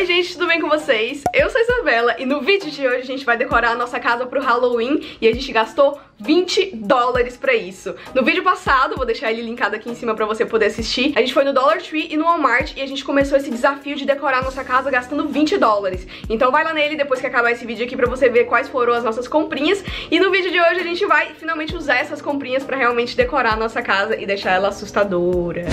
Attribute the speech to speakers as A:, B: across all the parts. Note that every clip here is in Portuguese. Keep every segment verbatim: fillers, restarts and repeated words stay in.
A: Oi gente, tudo bem com vocês? Eu sou a Isabela e no vídeo de hoje a gente vai decorar a nossa casa pro Halloween e a gente gastou vinte dólares pra isso. No vídeo passado, vou deixar ele linkado aqui em cima pra você poder assistir, a gente foi no Dollar Tree e no Walmart e a gente começou esse desafio de decorar a nossa casa gastando vinte dólares. Então vai lá nele depois que acabar esse vídeo aqui pra você ver quais foram as nossas comprinhas. E no vídeo de hoje a gente vai finalmente usar essas comprinhas pra realmente decorar a nossa casa e deixar ela assustadora.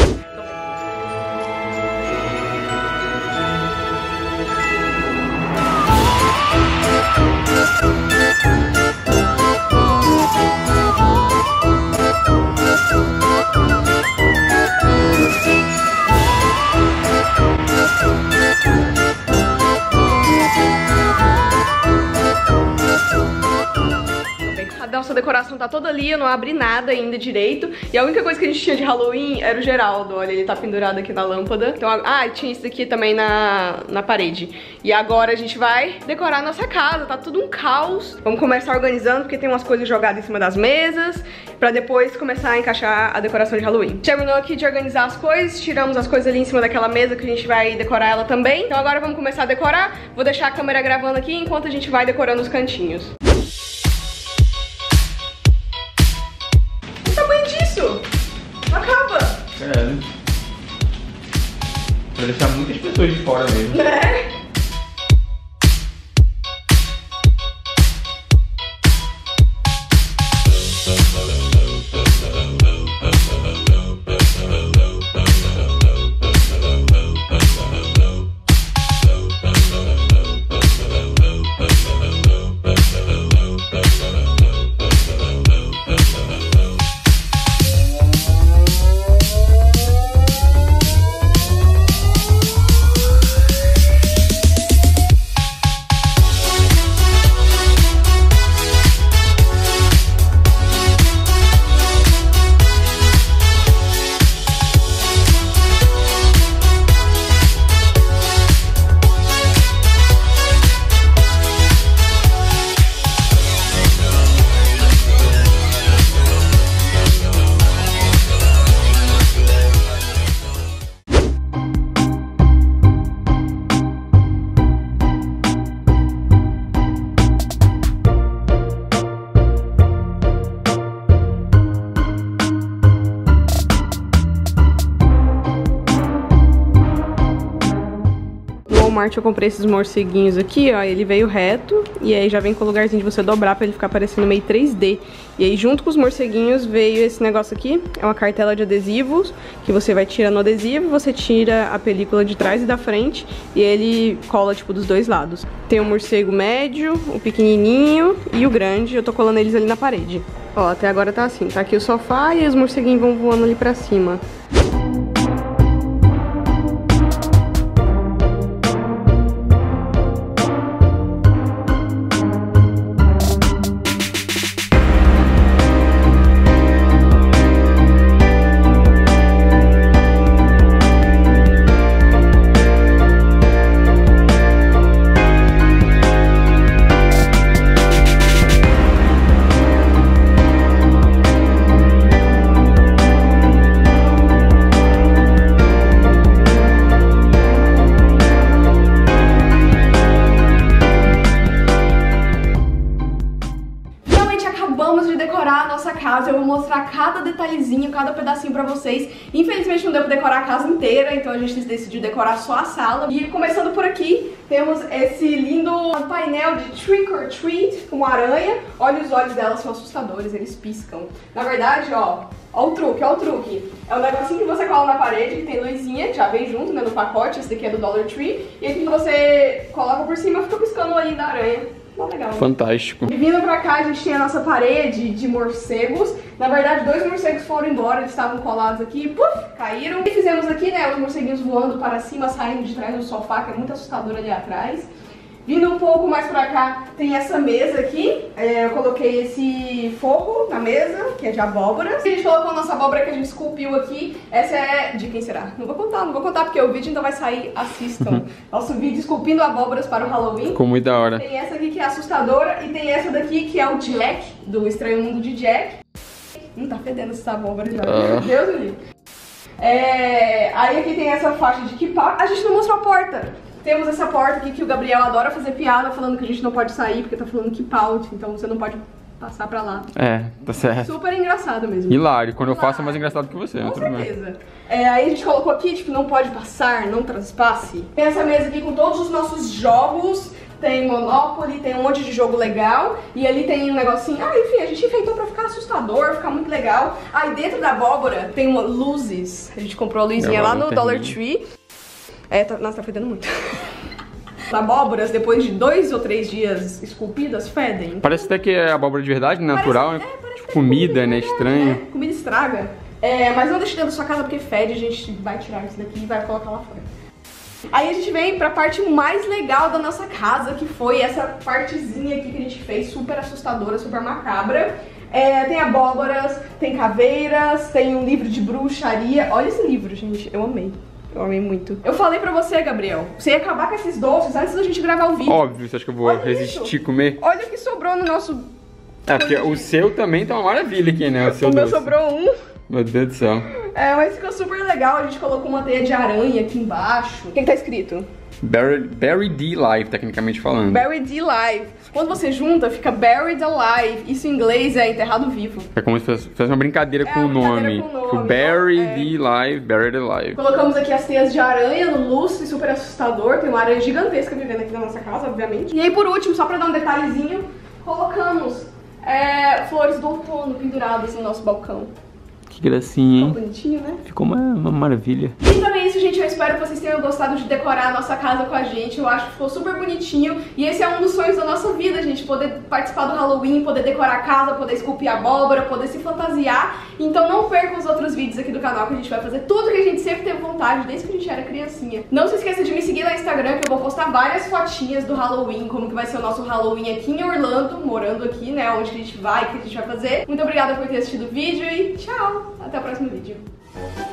A: A nossa decoração tá toda ali, eu não abri nada ainda direito. E a única coisa que a gente tinha de Halloween era o Geraldo. Olha, ele tá pendurado aqui na lâmpada. Então, ah, tinha isso aqui também na, na parede. E agora a gente vai decorar a nossa casa. Tá tudo um caos. Vamos começar organizando, porque tem umas coisas jogadas em cima das mesas, pra depois começar a encaixar a decoração de Halloween. Terminou aqui de organizar as coisas, tiramos as coisas ali em cima daquela mesa que a gente vai decorar ela também. Então agora vamos começar a decorar. Vou deixar a câmera gravando aqui enquanto a gente vai decorando os cantinhos. Acaba!
B: É, pra deixar muitas pessoas de fora mesmo.
A: Né? Eu comprei esses morceguinhos aqui, ó, ele veio reto e aí já vem com o lugarzinho de você dobrar pra ele ficar parecendo meio três D. E aí junto com os morceguinhos veio esse negócio aqui, é uma cartela de adesivos que você vai tirar no adesivo, você tira a película de trás e da frente e ele cola tipo dos dois lados. Tem o morcego médio, o pequenininho e o grande, eu tô colando eles ali na parede. Ó, até agora tá assim, tá aqui o sofá e os morceguinhos vão voando ali pra cima. Eu vou mostrar cada detalhezinho, cada pedacinho pra vocês. Infelizmente não deu pra decorar a casa inteira, então a gente decidiu decorar só a sala. E começando por aqui, temos esse lindo painel de Trick or Treat com aranha. Olha, os olhos dela são assustadores, eles piscam. Na verdade, ó, ó o truque, ó o truque. É um negocinho que você cola na parede, que tem luzinha, já vem junto, né, no pacote. Esse daqui é do Dollar Tree. E aqui você coloca por cima, fica piscando o olhinho da aranha. Legal.
B: Fantástico.
A: E vindo pra cá a gente tem a nossa parede de morcegos. Na verdade, dois morcegos foram embora, eles estavam colados aqui, puf, caíram. E fizemos aqui, né, os morceguinhos voando para cima, saindo de trás do sofá, que é muito assustador ali atrás. Vindo um pouco mais pra cá, tem essa mesa aqui. É, eu coloquei esse forro na mesa, que é de abóbora. A gente colocou a nossa abóbora que a gente esculpiu aqui. Essa é... de quem será? Não vou contar, não vou contar, porque o vídeo ainda vai sair. Assistam. Nosso vídeo esculpindo abóboras para o Halloween.
B: Ficou muito da hora.
A: Tem essa aqui que é assustadora e tem essa daqui que é o Jack, do Estranho Mundo de Jack. Hum, tá fedendo essa abóbora já.
B: Ah.
A: Meu Deus do livro. É... Aí aqui tem essa faixa de kippah. A gente não mostrou a porta. Temos essa porta aqui que o Gabriel adora fazer piada, falando que a gente não pode sair, porque tá falando keep out, então você não pode passar pra lá.
B: É, tá certo.
A: Super engraçado mesmo.
B: Hilário, quando
A: Hilário.
B: eu faço é mais engraçado que você.
A: Com
B: tudo bem.
A: certeza. É, aí a gente colocou aqui, tipo, não pode passar, não transpasse. Tem essa mesa aqui com todos os nossos jogos. Tem Monopoly, tem um monte de jogo legal. E ali tem um negocinho. Ah, enfim, a gente enfeitou pra ficar assustador, ficar muito legal. Aí dentro da abóbora tem uma, luzes. A gente comprou a luzinha lá no Dollar Tree. É, tá, nossa, tá fedendo muito. Abóboras, depois de dois ou três dias esculpidas, fedem.
B: Parece até que é abóbora de verdade, natural.
A: Parece, é, parece
B: tipo, comida, né? Estranho.
A: Né? Comida estraga. É, mas não deixe dentro da sua casa porque fede. A gente vai tirar isso daqui e vai colocar lá fora. Aí a gente vem pra parte mais legal da nossa casa, que foi essa partezinha aqui que a gente fez, super assustadora, super macabra. É, tem abóboras, tem caveiras, tem um livro de bruxaria. Olha esse livro, gente, eu amei. Eu amei muito. Eu falei pra você, Gabriel, você ia acabar com esses doces antes da gente gravar o vídeo.
B: Óbvio, você acha que eu vou
A: Olha
B: resistir
A: isso.
B: comer?
A: Olha o que sobrou no nosso...
B: É, porque o seu também tá uma maravilha aqui, né? O seu
A: O meu
B: doce.
A: sobrou um.
B: Meu Deus do céu.
A: É, mas ficou super legal. A gente colocou uma teia de aranha aqui embaixo. O que, que tá escrito?
B: Buried, Buried Alive, tecnicamente falando.
A: Buried Alive. Quando você junta, fica Buried Alive. Isso em inglês é enterrado vivo.
B: É como se fosse uma brincadeira,
A: É,
B: com, o
A: uma brincadeira
B: nome.
A: com o
B: Tipo,
A: nome.
B: Buried Alive, Buried Alive.
A: Colocamos aqui as teias de aranha no lustre, super assustador. Tem uma aranha gigantesca vivendo aqui na nossa casa, obviamente. E aí, por último, só pra dar um detalhezinho, colocamos é, flores do outono penduradas no nosso balcão.
B: Que gracinha,
A: Ficou bonitinho, né?
B: Ficou uma, uma maravilha.
A: Então é isso, gente. Eu espero que vocês tenham gostado de decorar a nossa casa com a gente. Eu acho que ficou super bonitinho. E esse é um dos sonhos da nossa vida, gente. Poder participar do Halloween, poder decorar a casa, poder esculpir abóbora, poder se fantasiar. Então não percam os outros vídeos aqui do canal, que a gente vai fazer tudo que a gente sempre teve vontade, desde que a gente era criancinha. Não se esqueça de me seguir no Instagram, que eu vou postar várias fotinhas do Halloween, como que vai ser o nosso Halloween aqui em Orlando, morando aqui, né, onde a gente vai, o que a gente vai fazer. Muito obrigada por ter assistido o vídeo e tchau! Até o próximo vídeo.